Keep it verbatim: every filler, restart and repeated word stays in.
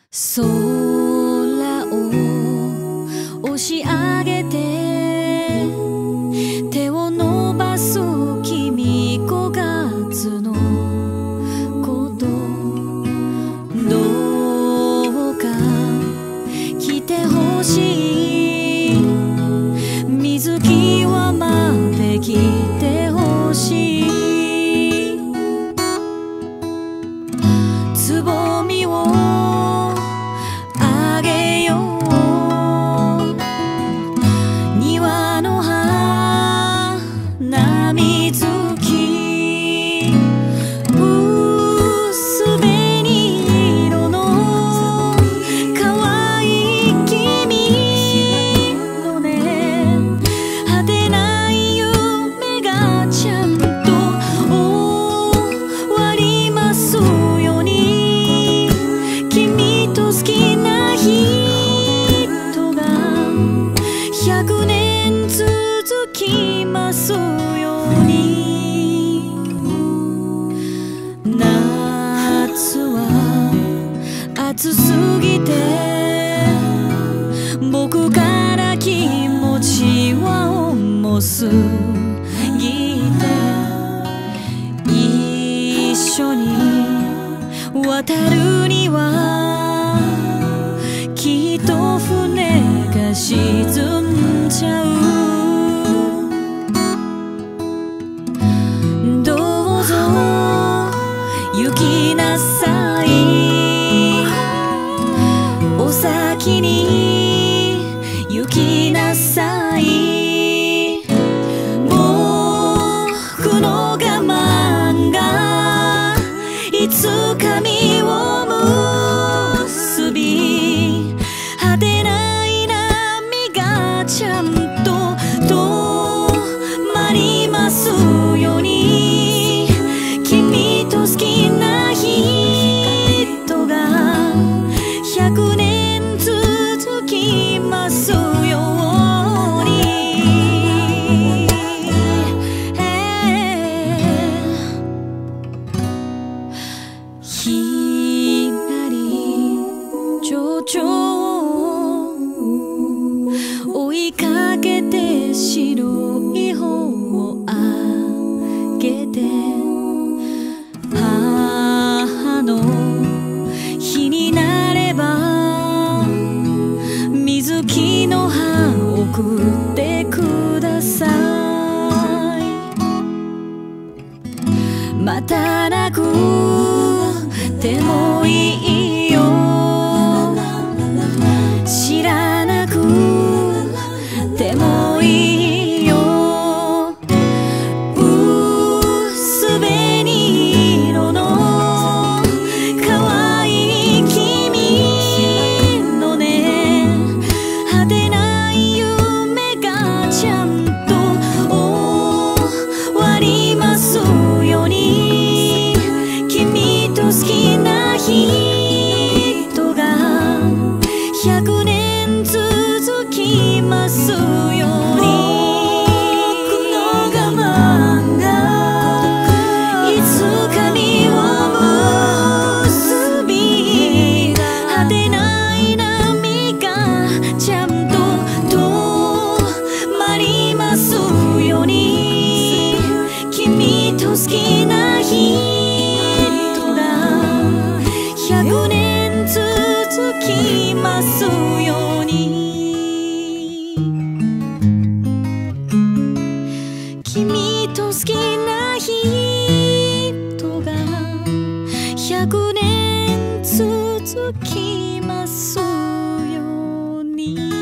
空を押し上げて手を伸ばす君ごがつのことどうか来てほしい水際まで来てほしいつぼみを暑すぎて僕から気持ちは重すぎて一緒に渡るにはきっと船が沈んじゃうどうぞ行きなさいお先に行きなさい僕の我慢がいつか実を結び果てない波がちゃんと止まりますように君と好きな人が百年続きますように左蝶々追いかけて白い方をあげて母の日になれば水木の葉送ってくださいまたなくてもいいよ知らなくてもいいよ薄紅色の可愛い君のね果てない夢がちゃんと終わりますように君と好きな人が百年続きますように僕の我慢がいつか実を結び果てない波がちゃんと止まりますように君と好きな人が百年続きますように君と好きな人が百年続きますように